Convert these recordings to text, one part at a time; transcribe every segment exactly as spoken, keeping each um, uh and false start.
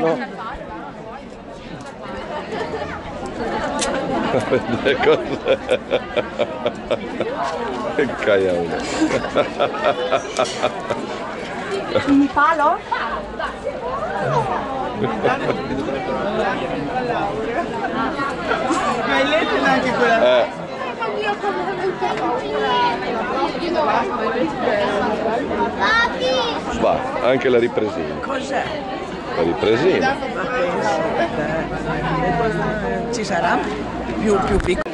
no? Che caiolo. Un palo? Ma è lenta anche quella. Eh. Va, anche la ripresina. Cos'è? La ripresina. Ma penso, eh, ci sarà più, più piccolo.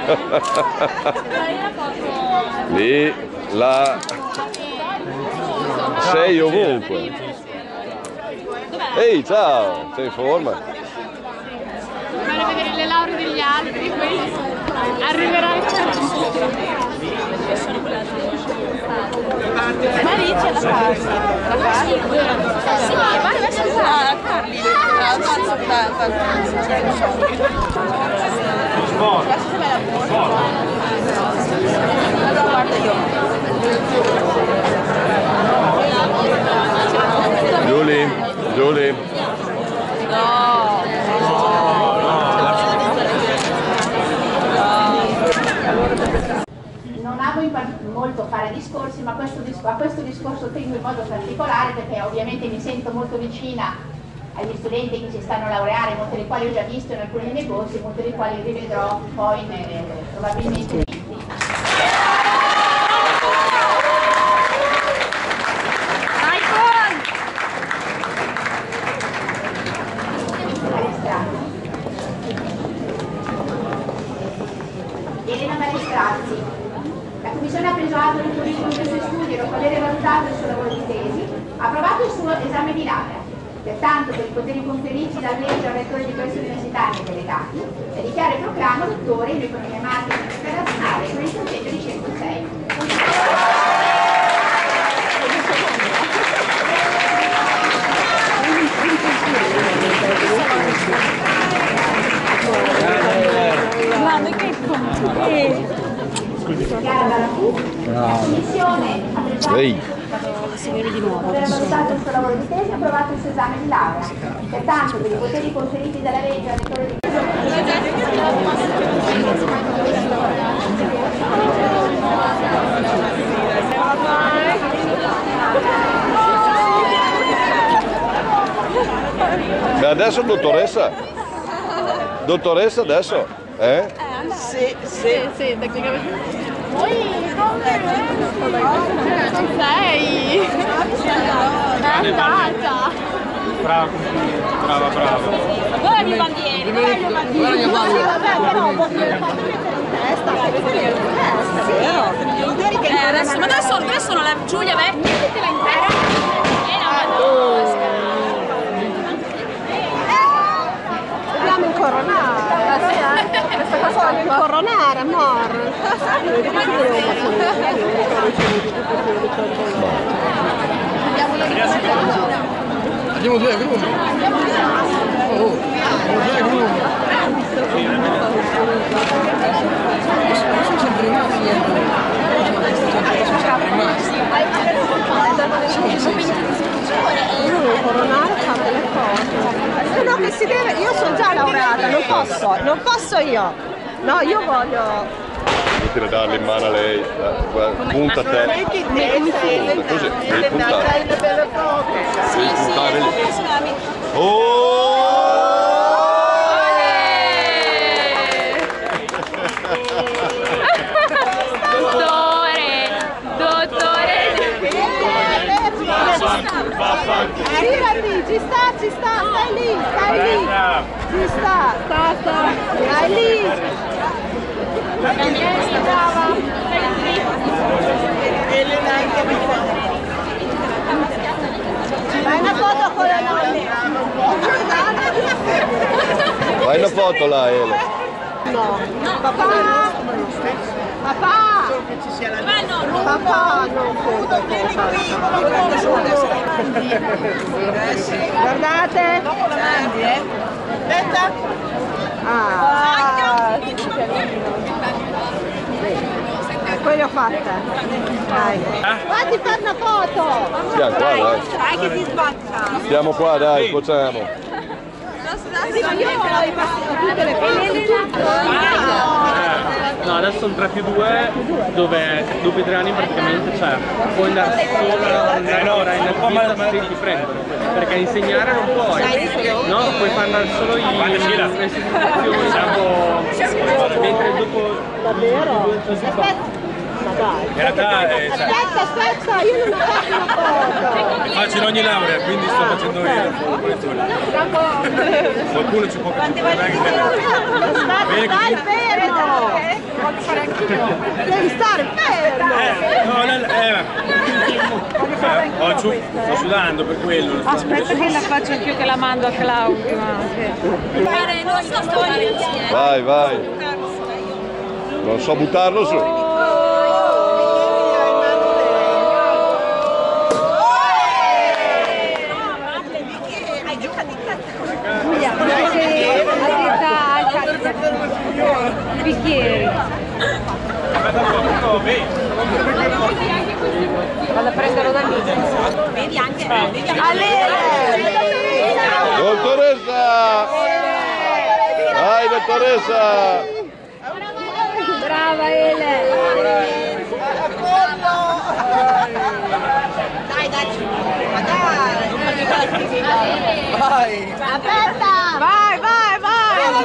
Lì, là, sei ovunque. Ehi, ciao, sei in forma? Voglio vedere le lauree degli altri, poi arriverà il Marizia la farsa. La farsa? Sì, guarda, adesso la Carli. Guarda io. Giulia, Giulia. No. Non amo molto fare discorsi, ma questo, a questo discorso tengo in modo particolare perché ovviamente mi sento molto vicina agli studenti che si stanno a laureare, molti dei quali ho già visto in alcuni dei corsi, molti dei quali rivedrò poi nelle, probabilmente. Elena Maestrazzi. La Commissione ha preso atto del curriculum dei suoi studi e dopo aver valutato il suo lavoro di tesi, ha approvato il suo esame di laurea. Pertanto, per i poteri conferiti dal legge al rettore di queste università e delegati, le dichiaro e proclamo dottore in economia marketing internazionale con il punteggio di centosei. Guarda che complimenti. Chiara Barafù, la Commissione ha preso Signori di nuovo. aver valutato il suo lavoro di tesi e approvato il suo esame di laurea. Pertanto, per i poteri conferiti dalla legge al rettore di E adesso dottoressa? Dottoressa adesso? Eh? Sì, sì. Sì, tecnicamente. Poi come? Non sei? È andata. Brava, brava, brava. Guarda le bandiere, guarda le bandiere. Vabbè, però testa, eh, adesso, ma adesso, adesso non la Giulia vecchia, mettila in terra. Eh no, ma Dobbiamo incoronare. Questa cosa voglio incoronare, amore. Andiamo due agrumi. Oh, due agrumi. Sono sempre rimasti. Io devo coronare e fare delle cose. No, che si deve. Io sono già laureata, non posso, non posso io. No, io voglio. Inutile darle in mano a lei, punta a te. Punta, così, devi puntare. Devi puntare lì. Oh! Dottore, dottore. Girati, ci sta, ci sta, stai lì, stai lì. Ci sta, sta, sta. Stai lì. Brava. Elena anche Fai una foto con la nonna. Fai una foto là, Ele. No, papà. Papà. Papà, non foto. Guardate. Aspetta. Ah. poi le ho fatte. Dai. Fatti fare una foto! Siamo qua, dai. Dai che ti sbaccia. Siamo qua, dai, facciamo. Sì, ma io ho i passi tutte le No, adesso sono tre più due, dove dopo i tre anni praticamente cioè, puoi andare solo andare ora in attività se ti prendono. Perché insegnare non puoi. No, puoi far andare solo in istituzioni, diciamo, mentre dopo... Davvero? Aspetta. Ma dai. In realtà eh, cioè, Aspetta, aspetta, io non ho fatto una foto. faccio in ogni laurea, quindi sto facendo io. Qualcuno ci può capire. Aspetta, stai fermo! Voglio fare anch'io. Devi stare fermo! Eh, no, no, eh, eh, ho ciu- sto sudando per quello. Aspetta che la faccio anch'io, che la mando a Claudio. Fare, non so stoppare insieme. Vai, vai. Non so buttarlo su. I bicchieri. Vado a prenderlo da lì. Vedi anche, vedi anche. Dottoressa! Vai, dottoressa! Brava Ele. Dai, dai. Ma Vai. Aspetta! Vai, vai, vai.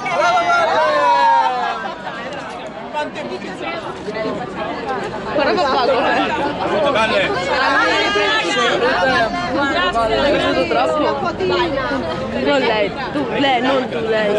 Guarda papà, Tutte belle. Una fotina! non lei, tu, lei, non tu, lei.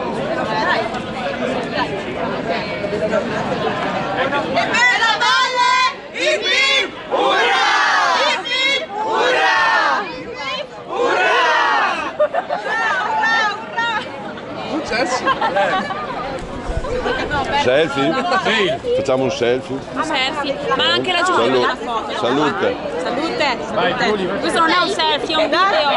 Selfie? Sì. Facciamo un selfie? un selfie, ma anche la Giulia Salute. una foto. Salute. Salute. Salute. Questo non è un selfie, è un video.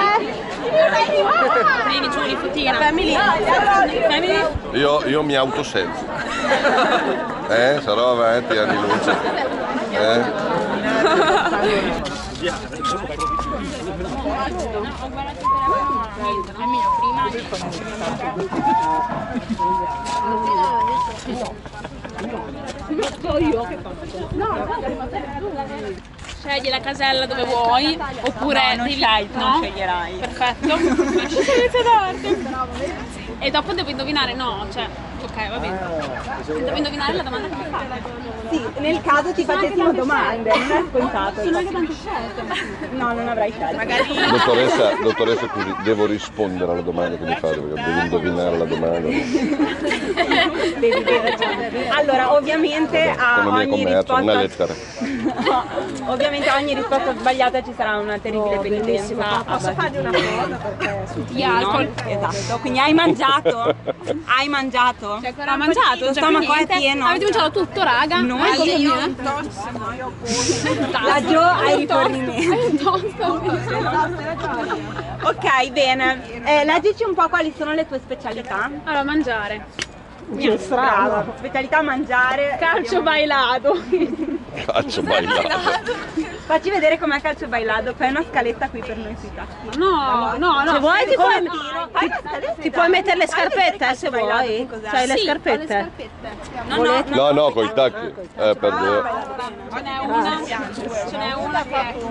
Vieni Giulia, fotina. Family. Family. Io, io mi autoselfie. Eh, sarò avanti anni luce. Eh? Scegli la casella dove vuoi, oppure non devi, scegli, non no? sceglierai. Perfetto. Inizia d'arte. E dopo devo indovinare, no, cioè, ok, va bene. Devo indovinare la domanda che mi fate. Sì, nel caso ti facessimo domande, non è scontato. Sono anche tante scelte. No, non avrai scelto. Dottoressa, dottoressa, scusi, devo rispondere alla domanda che mi fate perché devo indovinare la domanda. Devi dire. Allora, ovviamente a Economia e ogni commercio, non è risposta lettera. ovviamente a ogni risposta sbagliata ci sarà una terribile penitenza. Posso fargli una foto? Di alcol. Esatto, quindi hai mangiato? Hai mangiato? Ha mangiato, Lo già stomaco è niente. pieno. Avete mangiato tutto, raga? No, Eh, io- io La Jo hai rifornimenti. Hai un tosto. Ok, bene. Eh, leggici un po' quali sono le tue specialità. Allora, mangiare. Che strano. Specialità mangiare. Calcio bailado. Calcio bailato. Facci vedere com'è calcio bailado, fai una scaletta qui per noi sui tacchi. No, no, no. Se vuoi ti puoi, Fai una scaletta, ti puoi mettere le fai vedere scarpette eh, calcio se bailado, vuoi. cos'è? C'hai le Sì, ho scarpette? le scarpette. No, no, No, no, coi tacchi. Eh, perdone. Ce n'è una. Ce n'è una che è.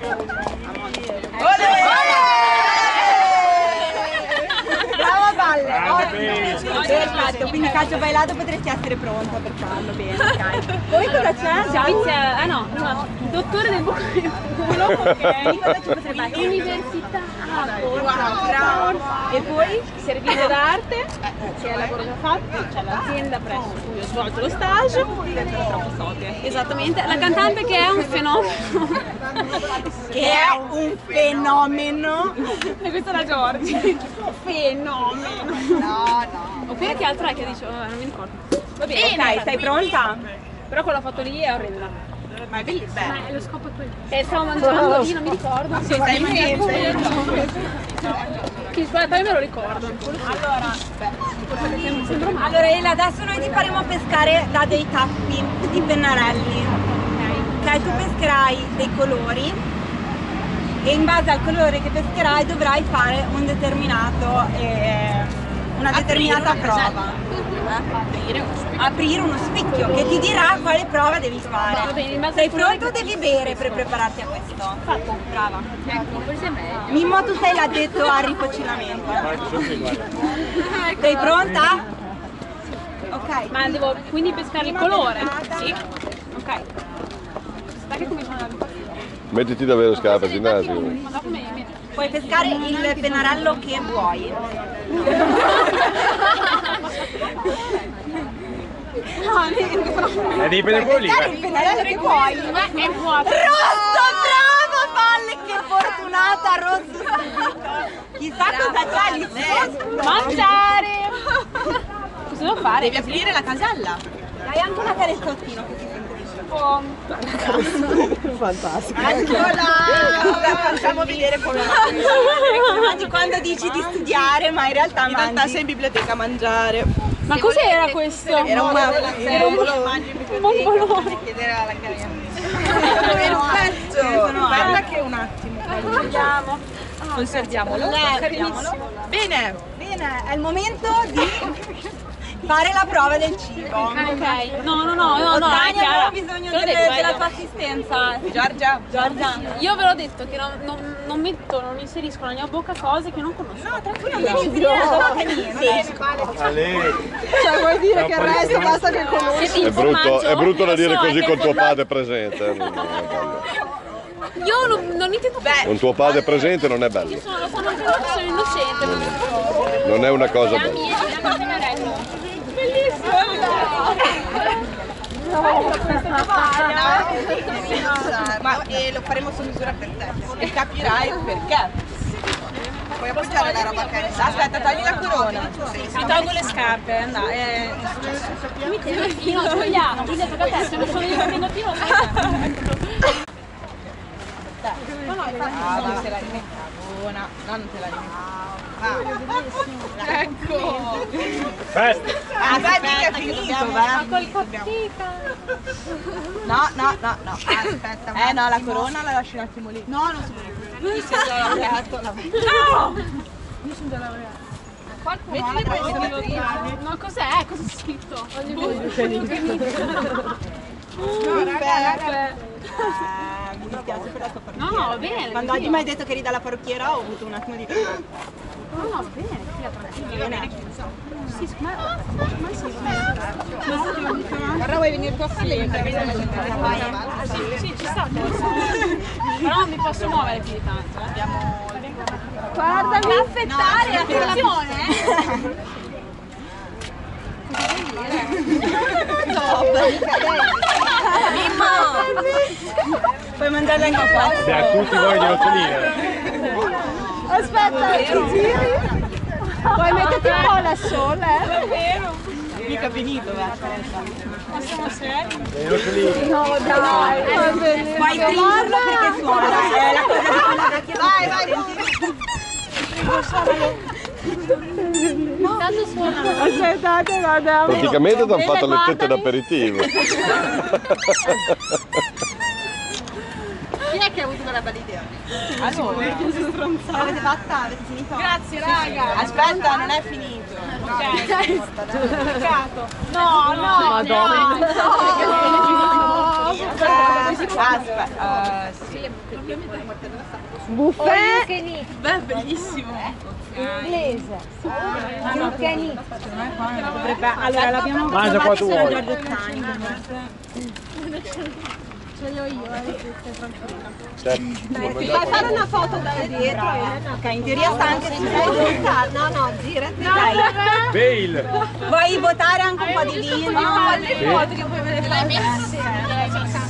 Brava Valle! Perfetto, quindi calcio bailato potresti essere pronta per farlo bene, ok. Poi cosa c'è? Svizzera, ah no, no, dottore del buco. Ok, cosa ci potrebbe essere? Università. Bravo. E poi? Servizio d'arte, che è il lavoro che ho fatto, c'è l'azienda presso cui ho svolto lo stage. Esattamente, la cantante che è un fenomeno. Che è un fenomeno. E questa è la Giorgi. Fenomeno. No, no. Oppure che altro è che dice? Oh, non mi ricordo. Va bene. Ok, sei pronta? Però quella foto lì è orrenda. Ma è bellissima. Ma lo scopo è quello. E stavo mangiando lì, non mi ricordo. Sì, stai mangiando. Che aspetta, io me lo ricordo. Allora, allora Ela, adesso noi ti faremo pescare da dei tappi di pennarelli. Ok, tu pescherai dei colori e in base al colore che pescherai dovrai fare un determinato, eh, una determinata prova. Aprire uno specchio. Aprire uno specchio che ti dirà quale prova devi fare. Va bene, in base Sei al colore pronto o che devi bere per prepararti a questo? Fatto. Brava. Ecco, forse è meglio. Mimmo, tu sei l'addetto al ricucinamento. Sei pronta? Ok. Ma devo quindi pescare il colore? Sì. Ok. Aspetta che cominciano a ripartire. Mettiti davvero scarpe, ginnasio. Ma dopo mi mi- Puoi pescare il pennarello che vuoi. E dipende quello lì. Pescare il pennarello che vuoi. Ma è vuoto. Rosso, bravo Valle, che fortunata, rosso. Chissà cosa c'è lì sotto. Mangiare! Cosa devo fare? Devi aprire la casella. Hai anche una carezzottina che ti Oh. Fantastico. Eccola! Facciamo vedere come mangi quando dici di studiare, ma in realtà mangi. In realtà sei in biblioteca a mangiare. Ma cos'era questo? Era un Era un bombolone. chiedere alla carriera. Perfetto! Guarda che un attimo. Andiamo. Conserviamolo. Carinissimo. Bene. Bene, è il momento di fare la prova del cibo. Ok. No, no, no, no, no, è Tania, chiara. abbiamo bisogno Te l'ho delle- detto, della eh. tua assistenza. Giorgia. Giorgia. Io ve l'ho detto che non, non, non metto, non inserisco nella mia bocca cose che non conosco. No, tranquillo, non devi inserire la bocca niente. A lei. Cioè vuoi dire che il resto basta che conosci? Siete È brutto, informaggio? è brutto da Lo dire so, così è che con tuo con- padre presente. eh, non è bello. Io non, non intendo beh, Con tuo padre presente non è bello. io sono, lo sanno anche loro che sono innocente. Ma Non è una cosa la bella. mia è una pennarello. Ma e lo faremo su misura per te. E capirai perché. Puoi appoggiare la roba che hai. Aspetta, togli la corona. Mi tolgo le scarpe, andai. Eh. Mi tieni il filo, ho sbagliato. Quindi tocca a te, se non sono io che tengo il filo, tocca a te. Ah, non te la rimettiamo. Buona. No, non te la rimettiamo. Ecco. Festa. Ah, dai, mica è finito, Ma beh. col cottica. No, no, no, no. Aspetta. Eh no, la corona la lasci un attimo lì. No, non si può. Ti sei già laureato. No! Io sono già laureata. Qualcuno Mettili questo lì. No, cos'è? Cosa è scritto? Eh, mi dispiace per la tua No, parrucchiera. va bene. Quando oggi mi hai detto che eri dalla parrucchiera ho avuto un attimo di... No, no, va bene, fia, tranquilla. Bene. Sì, ma, ma sì, ma Guarda, vuoi venire tu a fare? sì, sì, ci sta forse. Però non mi posso muovere più di tanto. Eh. Guardami, affettare, attenzione! Puoi mangiarla anche qua. Abbiamo tutti voi di rotolina. Aspetta, ti giri. Vuoi metterti un po' la sola, eh? Davvero? Mica finito, Ma siamo seri? Dei rotolini. No, dai. Puoi stringerlo perché suona. È la cosa da chiedere. Vai, vai. Tanto suona. Aspettate, guarda. Praticamente ti hanno fatto le tette d'aperitivo. Chi è che ha avuto quella bella idea? Allora, l'avete fatta? Avete finito? Grazie, raga. Aspetta, non è finito. Peccato. No, no, Madonna. Aspetta, sì. Buffet. Beh, bellissimo. Inglese. Zucchini. Dovrebbe- Allora, l'abbiamo Mangia qua tu vuoi. Giorgio Cani. Fai fare una foto da dietro. Ok, in teoria sta anche su No, no, girati. Bail. Vuoi votare anche un po' di vino? foto che poi vedete. L'hai messa?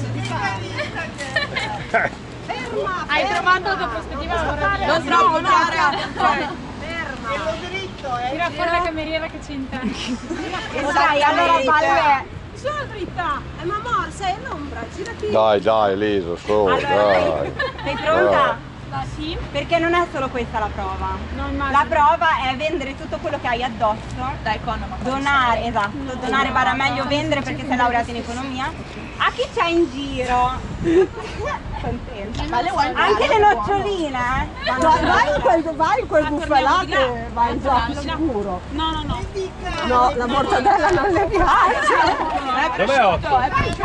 Hai trovato la tua prospettiva lavorativa? Non troppo, Giara. Tira fuori la cameriera che c'è in te. Ok, allora Valle. Sono dritta. Eh, ma amor, sei all'ombra, girati. Dai, dai, Elisa, su, Allora, dai. sei pronta? Sì. Perché non è solo questa la prova. No, immagino. La prova è vendere tutto quello che hai addosso. Da economo. Donare, esatto, donare barra meglio vendere perché sei laureato in economia. A chi c'è in giro? Contenta. Ma le vuoi Anche le noccioline, eh? Vai in quel, vai in quel buffalato e vai già sicuro. No, no, no. No, la mortadella non le piace. Dov'è Otto?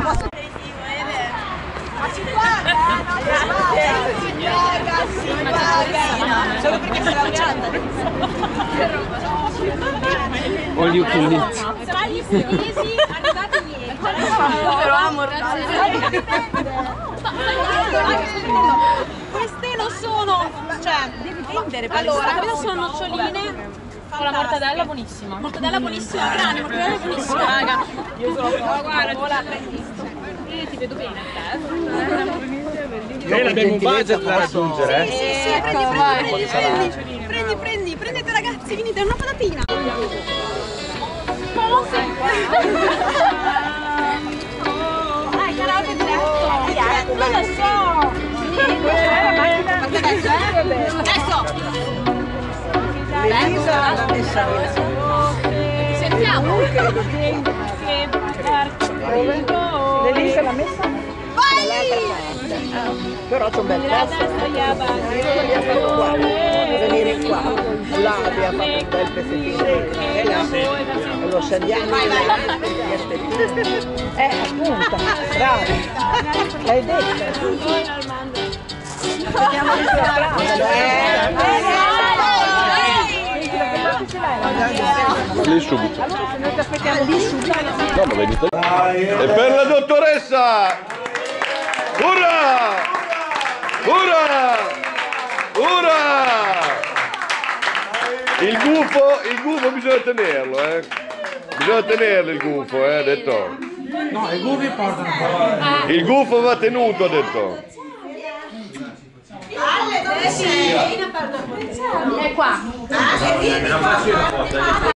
Ma si paga, no? Si paga, si paga. Solo perché sei laureata. All you can eat. Tra gli pugliesi hanno dato niente. Però amortale. Queste non sono, cioè, devi vendere per allora, queste sono noccioline con la mortadella buonissima. Mortadella buonissima, grande, mortadella buonissima, raga. Io sono no, guarda, ora prendi. Eh, ti vedo bene te. Noi abbiamo un budget da raggiungere. Sì, sì, sì, prendi, prendi, prendi, prendi, prendi, prendi, prendete ragazzi, venite, una patatina. Come sei? Dai, karaoke diretto. Non lo so. Adesso. Sentiamo. L'Elisa l'ha messa? Vai! Però c'è un bel pezzo. Io non li ha fatto qua. Venire qua. Là abbiamo fatto un bel pezzettino. E là. E lo scendiamo. Eh, appunto. Bravo. L'hai detto. Aspettiamo di Lì subito. Allora se noi ti aspettiamo lì subito. No, ma venite. E per la dottoressa! Urra! Urra! Urra! Il gufo, il gufo bisogna tenerlo, eh. Bisogna tenerlo il gufo, eh, ha detto. No, i gufi portano. Il gufo va tenuto, ha detto. Alle dove sei? È qua.